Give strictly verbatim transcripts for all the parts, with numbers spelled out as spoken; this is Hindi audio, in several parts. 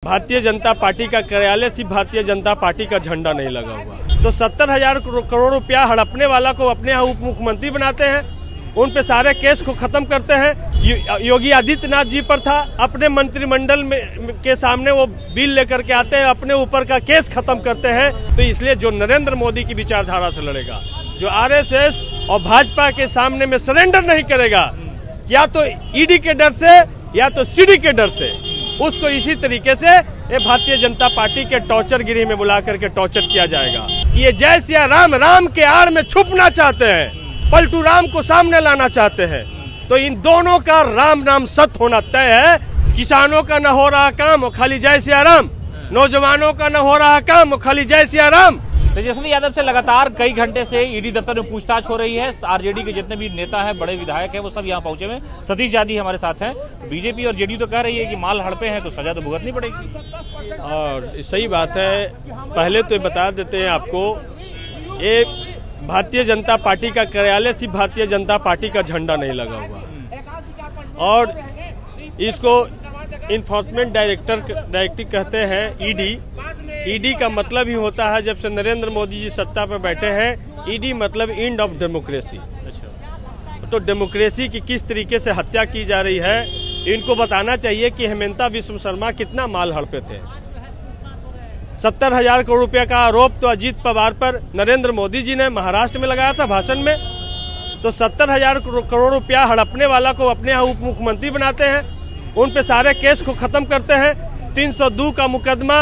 भारतीय जनता पार्टी का कार्यालय सिर्फ भारतीय जनता पार्टी का झंडा नहीं लगा हुआ। तो सत्तर हजार करोड़ रुपया हड़पने वाला को अपने यहाँ उप मुख्यमंत्री बनाते हैं, उन पे सारे केस को खत्म करते हैं। योगी आदित्यनाथ जी पर था, अपने मंत्रिमंडल में के सामने वो बिल लेकर के आते हैं, अपने ऊपर का केस खत्म करते हैं। तो इसलिए जो नरेंद्र मोदी की विचारधारा से लड़ेगा, जो आरएसएस और भाजपा के सामने में सरेंडर नहीं करेगा, या तो ईडी के डर से या तो सीडी के डर से, उसको इसी तरीके से ये भारतीय जनता पार्टी के टॉर्चर गिरी में बुला करके टॉर्चर किया जाएगा। ये जय सिया राम, राम के आड़ में छुपना चाहते हैं, पलटू राम को सामने लाना चाहते हैं। तो इन दोनों का राम नाम सत्य होना तय है। किसानों का न हो रहा काम वो खाली जय सिया राम, नौजवानों का न हो रहा काम वो खाली जय सिया राम। तेजस्वी यादव से लगातार कई घंटे से ईडी दफ्तर में पूछताछ हो रही है। आरजेडी के जितने भी नेता हैं, बड़े विधायक हैं, वो सब यहाँ पहुंचे हुए। सतीश जादी हमारे साथ हैं। बीजेपी और जेडीयू तो कह रही है कि माल हड़पे हैं तो सजा तो भुगतनी पड़ेगी। और सही बात है। पहले तो बता देते हैं आपको, ये भारतीय जनता पार्टी का कार्यालय सिर्फ भारतीय जनता पार्टी का झंडा नहीं लगा हुआ, और इसको इन्फोर्समेंट डायरेक्टर डायरेक्टिव कहते हैं ईडी। ईडी का मतलब ही होता है, जब से नरेंद्र मोदी जी सत्ता पर बैठे हैं, ईडी मतलब एंड ऑफ डेमोक्रेसी। तो डेमोक्रेसी की किस तरीके से हत्या की जा रही है, इनको बताना चाहिए कि हेमंता विश्व शर्मा कितना माल हड़पे थे। सत्तर हजार करोड़ रुपया का आरोप तो अजीत पवार पर नरेंद्र मोदी जी ने महाराष्ट्र में लगाया था भाषण में। तो सत्तर हजार करोड़ रुपया हड़पने वाला को अपने यहाँ उप मुख्यमंत्री बनाते हैं, उन पे सारे केस को खत्म करते हैं। तीन सौ दो का मुकदमा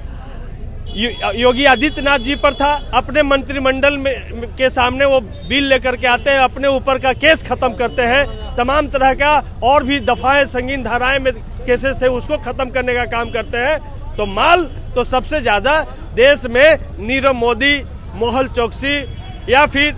योगी आदित्यनाथ जी पर था, अपने मंत्रिमंडल में के सामने वो बिल लेकर के आते हैं, अपने ऊपर का केस खत्म करते हैं। तमाम तरह का और भी दफाएं, संगीन धाराएं में केसेस थे, उसको खत्म करने का काम करते हैं। तो माल तो सबसे ज्यादा देश में नीरव मोदी, मोहल चौकसी या फिर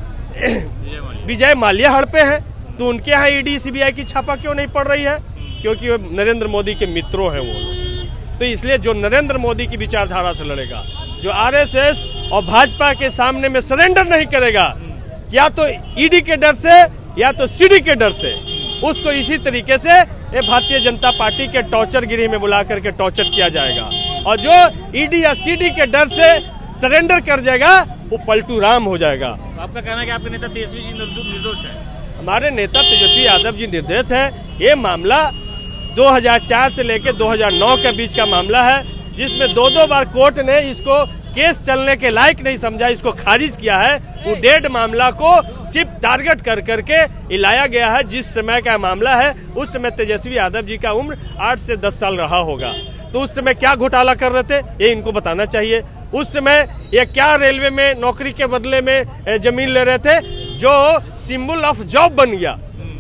विजय माल्या हड़पे हैं। तो उनके यहाँ ईडी सीबीआई की छापा क्यों नहीं पड़ रही है? क्योंकि वो नरेंद्र मोदी के मित्रों हैं वो लोग। तो इसलिए जो नरेंद्र मोदी की विचारधारा से लड़ेगा, जो आरएसएस और भाजपा के सामने में सरेंडर नहीं करेगा, या तो ईडी के डर से या तो सीडी के डर से, उसको इसी तरीके से ये भारतीय जनता पार्टी के टॉर्चर गिरी में बुला करके टॉर्चर किया जाएगा। और जो ईडी या सीडी के डर से सरेंडर कर जाएगा, वो पलटू राम हो जाएगा। आपका कहना है कि आपके नेता तेजस्वी जी निर्दोष है? हमारे नेता तेजस्वी यादव जी निर्दोष है। ये मामला दो हज़ार चार से लेकर दो हज़ार नौ के बीच का मामला है, जिसमें दो दो बार कोर्ट ने इसको केस चलने के लायक नहीं समझा, इसको खारिज किया है। वो डेड मामला को सिर्फ टारगेट कर करके लाया गया है। जिस समय का मामला है, उस समय तेजस्वी यादव जी का उम्र आठ से दस साल रहा होगा। तो उस समय क्या घोटाला कर रहे थे, ये इनको बताना चाहिए। उस समय ये क्या रेलवे में नौकरी के बदले में जमीन ले रहे थे, जो सिंबल ऑफ जॉब बन गया,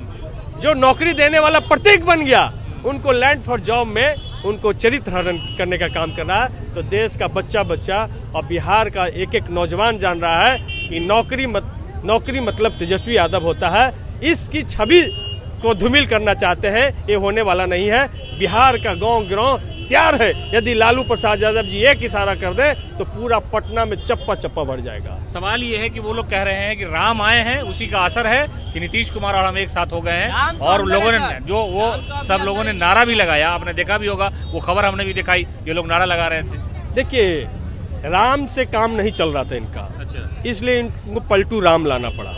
जो नौकरी देने वाला प्रतीक बन गया। उनको लैंड फॉर जॉब में उनको चरित्र हरण करने का काम कर रहा है। तो देश का बच्चा बच्चा और बिहार का एक एक नौजवान जान रहा है कि नौकरी मत, नौकरी मतलब तेजस्वी यादव होता है। इसकी छवि को धूमिल करना चाहते हैं, ये होने वाला नहीं है। बिहार का गांव गांव तैयार है। यदि लालू प्रसाद यादव जी एक इशारा कर दे तो पूरा पटना में चप्पा चप्पा भर जाएगा। सवाल ये है कि वो लोग कह रहे हैं कि राम आए हैं, उसी का असर है कि नीतीश कुमार और हम एक साथ हो गए हैं। और लोगों ने जो वो सब लोगों ने नारा भी लगाया, आपने देखा भी होगा, वो खबर हमने भी दिखाई, ये लोग नारा लगा रहे थे। देखिए, राम से काम नहीं चल रहा था इनका। अच्छा। इसलिए इनको पलटू राम लाना पड़ा।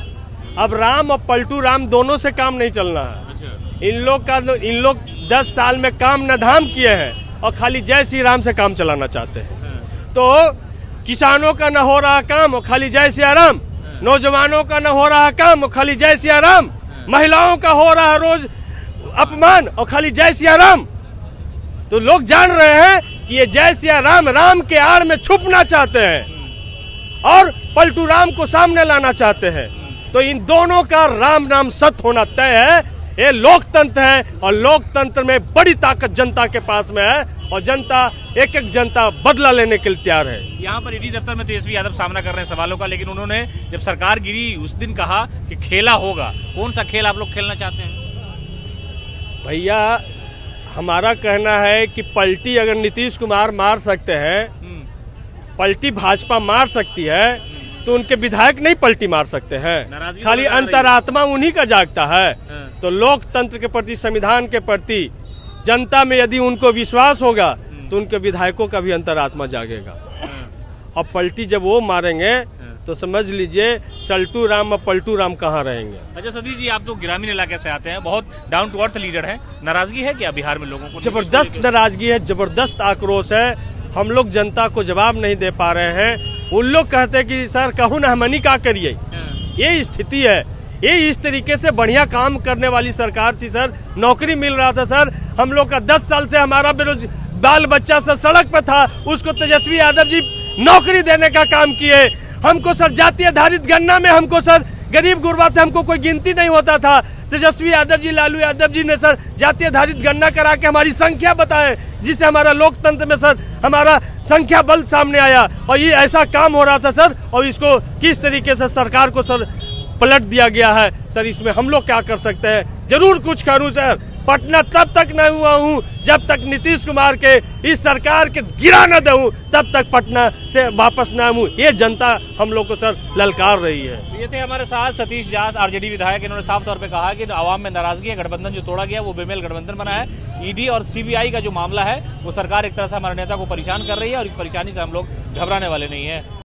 अब राम और पलटू राम दोनों से काम नहीं चलना है। अच्छा। इन लोग का इन लोग दस साल में काम न धाम किए हैं और खाली जय श्री राम से काम चलाना चाहते हैं। तो किसानों का न हो रहा काम वो खाली जय सिया राम, नौजवानों का न हो रहा काम वो खाली जय सिया राम, महिलाओं का हो रहा रोज अपमान और खाली जय सिया राम। तो लोग जान रहे हैं कि ये जय सिया राम, राम के आड़ में छुपना चाहते हैं और पलटू राम को सामने लाना चाहते हैं। तो इन दोनों का राम नाम सत्य होना तय है। ये लोकतंत्र है और लोकतंत्र में बड़ी ताकत जनता के पास में है और जनता, एक एक जनता बदला लेने के लिए तैयार है। यहाँ पर ईडी दफ्तर में तेजस्वी यादव सामना कर रहे हैं सवालों का, लेकिन उन्होंने जब सरकार गिरी उस दिन कहा कि खेला होगा। कौन सा खेल आप लोग खेलना चाहते हैं? भैया, हमारा कहना है कि पलटी अगर नीतीश कुमार मार सकते हैं, पलटी भाजपा मार सकती है, तो उनके विधायक नहीं पलटी मार सकते हैं। खाली अंतरात्मा उन्हीं का जागता है। तो लोकतंत्र के प्रति, संविधान के प्रति जनता में यदि उनको विश्वास होगा तो उनके विधायकों का भी अंतरात्मा जागेगा। अब पलटी जब वो मारेंगे तो समझ लीजिए सल्टू राम और पलटू राम कहाँ रहेंगे। अच्छा सतीश जी, आप तो ग्रामीण इलाके से आते हैं, बहुत डाउन टू अर्थ लीडर हैं, नाराजगी है क्या बिहार में लोगों को? जबरदस्त नाराजगी है, जबरदस्त आक्रोश है। हम लोग जनता को जवाब नहीं दे पा रहे हैं। उन लोग कहते हैं कि सर कहूँ ना हमनी का करिए, ये स्थिति है। ये इस तरीके से बढ़िया काम करने वाली सरकार थी सर, नौकरी मिल रहा था सर। हम लोग का दस साल से हमारा बेरोज बाल बच्चा सर सड़क पे था, उसको तेजस्वी यादव जी नौकरी देने का काम किए। हमको सर जाति आधारित गणना में हमको सर गरीब गुरबा थे, हमको कोई गिनती नहीं होता था। तेजस्वी यादव जी, लालू यादव जी ने सर जाति आधारित गणना करा के हमारी संख्या बताए, जिससे हमारा लोकतंत्र में सर हमारा संख्या बल सामने आया। और ये ऐसा काम हो रहा था सर, और इसको किस तरीके से सरकार को सर पलट दिया गया है सर। इसमें हम लोग क्या कर सकते हैं? जरूर कुछ करूं सर। पटना तब तक नहीं हुआ हूं जब तक नीतीश कुमार के इस सरकार के गिरा न दूं, तब तक पटना से वापस न आऊं। ये जनता हम लोग को सर ललकार रही है। ये थे हमारे साथ सतीश जास, आरजेडी विधायक। इन्होंने साफ तौर पे कहा कि आवाम में नाराजगी है, गठबंधन जो तोड़ा गया वो बेमेल गठबंधन बना है। ईडी और सीबीआई का जो मामला है वो सरकार एक तरह से हमारे नेता को परेशान कर रही है, और इस परेशानी से हम लोग घबराने वाले नहीं है।